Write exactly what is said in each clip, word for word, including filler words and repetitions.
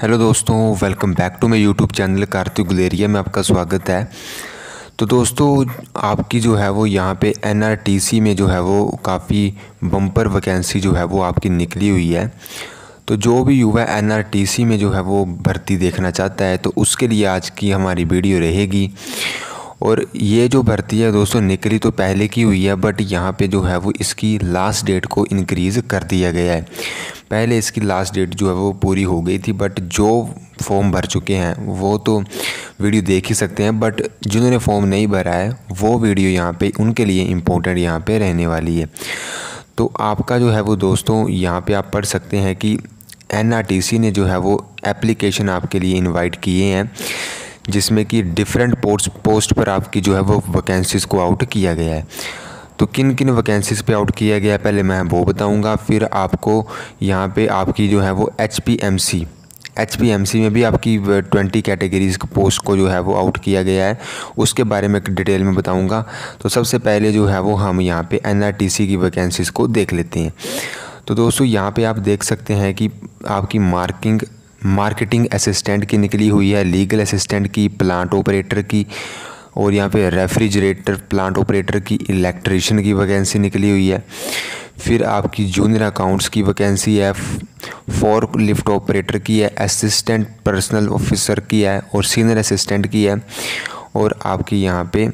Hello दोस्तों, welcome back to my YouTube channel Kartik Guleria में आपका स्वागत है। तो दोस्तों, आपकी जो है वो यहाँ पे एनआरटीसी में जो है वो काफ़ी बम्पर वैकेंसी जो है वो आपकी निकली हुई है। तो जो भी युवा एनआरटीसी में जो है वो भर्ती देखना चाहता है तो उसके लिए आज की हमारी वीडियो रहेगी। और ये जो भर्ती है दोस्तों निकली तो पहले की हुई है, बट यहाँ पे जो है वो इसकी लास्ट डेट को इंक्रीज़ कर दिया गया है। पहले इसकी लास्ट डेट जो है वो पूरी हो गई थी, बट जो फॉर्म भर चुके हैं वो तो वीडियो देख ही सकते हैं, बट जिन्होंने फॉर्म नहीं भरा है वो वीडियो यहाँ पे उनके लिए इम्पोर्टेंट यहाँ पे रहने वाली है। तो आपका जो है वो दोस्तों यहाँ पे आप पढ़ सकते हैं कि एनआरटीसी ने जो है वो एप्लीकेशन आपके लिए इनवाइट किए हैं, जिसमें कि डिफरेंट पोस्ट पोस्ट पर आपकी जो है वो वैकेंसीज़ को आउट किया गया है। तो किन किन वैकेंसीज़ पे आउट किया गया है पहले मैं वो बताऊंगा, फिर आपको यहाँ पे आपकी जो है वो H P M C H P M C में भी आपकी ट्वेंटी कैटेगरीज़ पोस्ट को जो है वो आउट किया गया है, उसके बारे में डिटेल में बताऊंगा। तो सबसे पहले जो है वो हम यहाँ पे एन आर टी सी की वैकेंसीज़ को देख लेते हैं। तो दोस्तों यहाँ पे आप देख सकते हैं कि आपकी मार्किंग मार्केटिंग असिस्टेंट की निकली हुई है, लीगल असिस्टेंट की, प्लांट ऑपरेटर की, और यहाँ पे रेफ्रिजरेटर प्लांट ऑपरेटर की, इलेक्ट्रीशियन की वैकेंसी निकली हुई है। फिर आपकी जूनियर अकाउंट्स की वैकेंसी है, फोर्क लिफ्ट ऑपरेटर की है, असिस्टेंट पर्सनल ऑफिसर की है और सीनियर असिस्टेंट की है। और आपकी यहाँ पे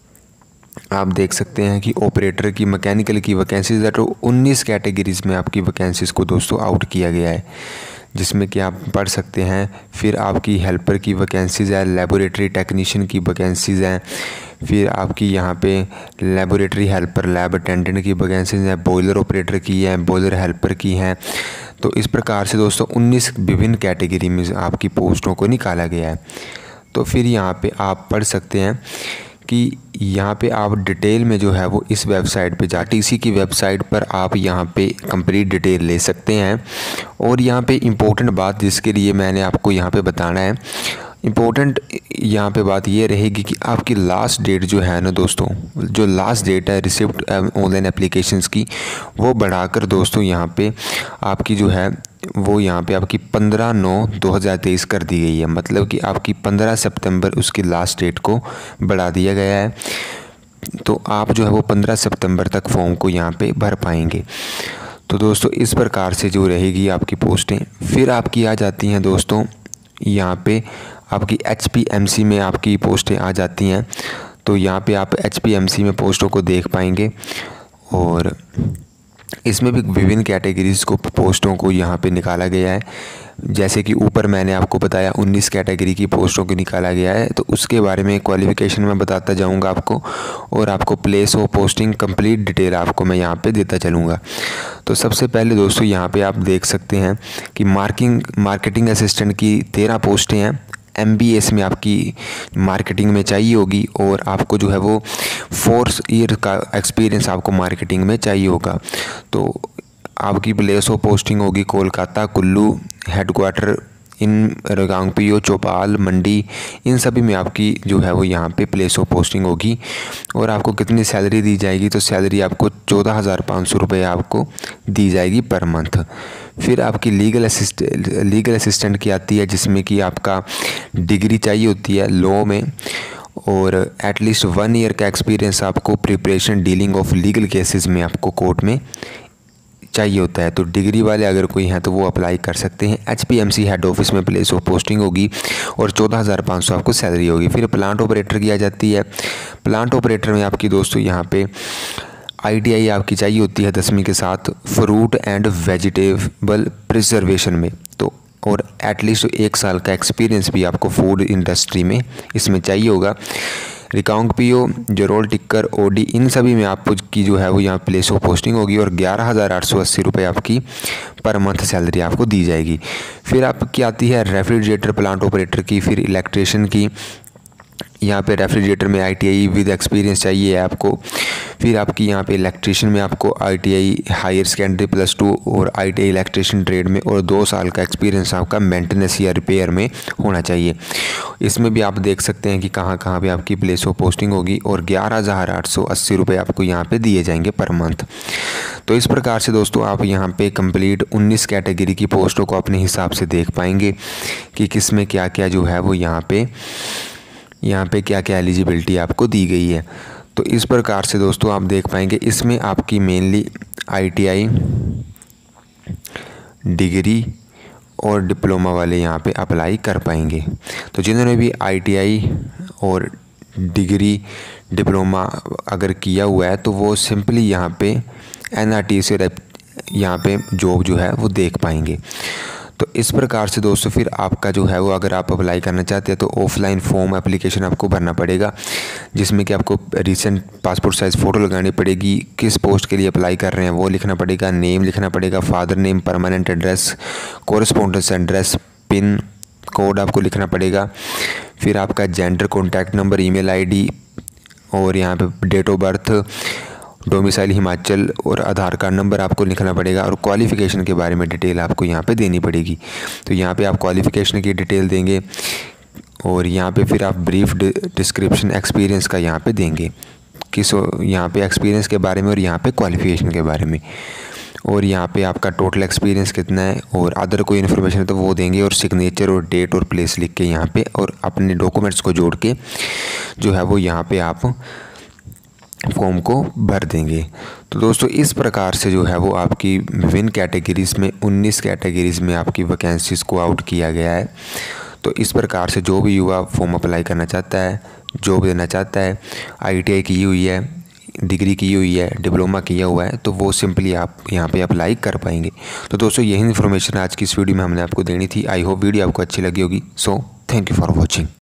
आप देख सकते हैं कि ऑपरेटर की, मैकेनिकल की वैकेंसीज है। तो उन्नीस कैटेगरीज़ में आपकी वैकेंसीज़ को दोस्तों आउट किया गया है, जिसमें कि आप पढ़ सकते हैं। फिर आपकी हेल्पर की वैकेंसीज़ है, लेबोरेटरी टेक्नीशियन की वैकेंसीज़ हैं। फिर आपकी यहाँ पे लेबोरेटरी हेल्पर, लैब अटेंडेंट की वैकेंसीज़ हैं, बॉयलर ऑपरेटर की है, बॉयलर हेल्पर की हैं। तो इस प्रकार से दोस्तों उन्नीस विभिन्न कैटेगरी में आपकी पोस्टों को निकाला गया है। तो फिर यहाँ पे आप पढ़ सकते हैं कि यहाँ पे आप डिटेल में जो है वो इस वेबसाइट पे जा टीसी की वेबसाइट पर आप यहाँ पे कंप्लीट डिटेल ले सकते हैं। और यहाँ पे इम्पोर्टेंट बात जिसके लिए मैंने आपको यहाँ पे बताना है, इम्पोर्टेंट यहाँ पे बात ये रहेगी कि आपकी लास्ट डेट जो है ना दोस्तों, जो लास्ट डेट है रिसिप्ट ऑनलाइन एप्लीकेशंस की, वो बढ़ाकर दोस्तों यहाँ पे आपकी जो है वो यहाँ पे आपकी पंद्रह नौ दो हज़ार तेईस कर दी गई है। मतलब कि आपकी पंद्रह सितंबर उसकी लास्ट डेट को बढ़ा दिया गया है। तो आप जो है वो पंद्रह सितंबर तक फॉर्म को यहाँ पे भर पाएंगे। तो दोस्तों इस प्रकार से जो रहेगी आपकी पोस्टें। फिर आपकी आ जाती हैं दोस्तों यहाँ पे आपकी एच पी एम सी में आपकी पोस्टें आ जाती हैं। तो यहाँ पे आप एच पी एम सी में पोस्टों को देख पाएंगे, और इसमें भी विभिन्न कैटेगरीज़ को पोस्टों को यहाँ पे निकाला गया है। जैसे कि ऊपर मैंने आपको बताया उन्नीस कैटेगरी की पोस्टों को निकाला गया है, तो उसके बारे में क्वालिफ़िकेशन में बताता जाऊँगा आपको, और आपको place of posting complete detail आपको मैं यहाँ पे देता चलूँगा। तो सबसे पहले दोस्तों यहाँ पे आप देख सकते हैं कि मार्किंग मार्केटिंग असिस्टेंट की तेरह पोस्टें हैं। एम बी एस में आपकी मार्केटिंग में चाहिए होगी, और आपको जो है वो फोर ईयर का एक्सपीरियंस आपको मार्केटिंग में चाहिए होगा। तो आपकी प्लेस ऑफ पोस्टिंग होगी कोलकाता, कुल्लू, हेडक्वार्टर इन रिकांगपिओ, चौपाल, मंडी, इन सभी में आपकी जो है वो यहाँ पे प्लेस ऑफ पोस्टिंग होगी। और आपको कितनी सैलरी दी जाएगी, तो सैलरी आपको चौदह हज़ार पाँच सौ रुपये आपको दी जाएगी पर मंथ। फिर आपकी लीगल असिस्ट लीगल असिस्टेंट की आती है, जिसमें कि आपका डिग्री चाहिए होती है लॉ में, और एटलीस्ट वन ईयर का एक्सपीरियंस आपको preparation dealing of legal cases में आपको कोर्ट में चाहिए होता है। तो डिग्री वाले अगर कोई हैं तो वो अप्लाई कर सकते हैं। H P M C head office में प्लेस ऑफ पोस्टिंग होगी और चौदह हज़ार पाँच सौ आपको सैलरी होगी। फिर प्लांट ऑपरेटर की आ जाती है। प्लांट ऑपरेटर में आपकी दोस्तों यहाँ पे आई टी आई आपकी चाहिए होती है दसवीं के साथ, फ्रूट एंड वेजिटेबल प्रिजर्वेशन में। तो और एटलीस्ट एक साल का एक्सपीरियंस भी आपको फूड इंडस्ट्री में इसमें चाहिए होगा। रिकांगपिओ, जरोल टिक्कर, ओडी, इन सभी में आपकी जो है वो यहाँ प्लेस ऑफ पोस्टिंग होगी, और ग्यारह हज़ार आठ सौ अस्सी रुपये आपकी पर मंथ सैलरी आपको दी जाएगी। फिर आपकी आती है रेफ्रिजरेटर प्लांट ऑपरेटर की, फिर इलेक्ट्रीशियन की, यहाँ पे रेफ्रिजरेटर में आईटीआई विद एक्सपीरियंस चाहिए है आपको। फिर आपकी यहाँ पे इलेक्ट्रिशियन में आपको ITI higher secondary plus two और आईटीआई इलेक्ट्रिशियन ट्रेड में और दो साल का एक्सपीरियंस आपका मेंटेनेंस या रिपेयर में होना चाहिए। इसमें भी आप देख सकते हैं कि कहाँ कहाँ पे आपकी प्लेस ऑफ पोस्टिंग होगी और ग्यारह हज़ार आठ सौ अस्सी रुपये आपको यहाँ पे दिए जाएंगे पर मंथ। तो इस प्रकार से दोस्तों आप यहाँ पे कंप्लीट उन्नीस कैटेगरी की पोस्टों को अपने हिसाब से देख पाएंगे कि किस में क्या क्या जो है वो यहाँ पे यहाँ पे क्या क्या एलिजिबिलिटी आपको दी गई है। तो इस प्रकार से दोस्तों आप देख पाएंगे इसमें आपकी मेनली आईटीआई डिग्री और डिप्लोमा वाले यहाँ पे अप्लाई कर पाएंगे। तो जिन्होंने भी आईटीआई और डिग्री डिप्लोमा अगर किया हुआ है तो वो सिंपली यहाँ पे एनआरटी से यहाँ पे जॉब जो है वो देख पाएंगे। तो इस प्रकार से दोस्तों फिर आपका जो है वो अगर आप अप्लाई करना चाहते हैं तो ऑफलाइन फॉर्म एप्लीकेशन आपको भरना पड़ेगा, जिसमें कि आपको रिसेंट पासपोर्ट साइज़ फ़ोटो लगानी पड़ेगी, किस पोस्ट के लिए अप्लाई कर रहे हैं वो लिखना पड़ेगा, नेम लिखना पड़ेगा, father name, permanent address, correspondence address, pin code आपको लिखना पड़ेगा। फिर आपका gender, contact number, email ID और यहाँ पे date of birth, domicile Himachal और आधार कार्ड नंबर आपको लिखना पड़ेगा। और क्वालिफ़िकेशन के बारे में डिटेल आपको यहाँ पे देनी पड़ेगी। तो यहाँ पे आप क्वालिफ़िकेशन की डिटेल देंगे और यहाँ पे फिर आप ब्रीफ डिस्क्रिप्शन एक्सपीरियंस का यहाँ पे देंगे, किस यहाँ पे एक्सपीरियंस के बारे में और यहाँ पे क्वालिफ़िकेशन के बारे में, और यहाँ पे आपका टोटल एक्सपीरियंस कितना है और अदर कोई इन्फॉर्मेशन है तो वो देंगे, और सिग्नेचर और डेट और प्लेस लिख के यहाँ पे और अपने डॉक्यूमेंट्स को जोड़ के जो है वो यहाँ पे आप फॉर्म को भर देंगे। तो दोस्तों इस प्रकार से जो है वो आपकी विभिन्न कैटेगरीज़ में उन्नीस कैटेगरीज़ में आपकी वैकेंसीज़ को आउट किया गया है। तो इस प्रकार से जो भी युवा फॉर्म अप्लाई करना चाहता है, जॉब देना चाहता है, आईटीआई की हुई है, डिग्री की हुई है, डिप्लोमा किया हुआ है, तो वो सिंपली आप यहाँ पे अप्लाई कर पाएंगे। तो दोस्तों यही इन्फॉर्मेशन आज की इस वीडियो में हमने आपको देनी थी। आई होप वीडियो आपको अच्छी लगी होगी। So thank you for watching.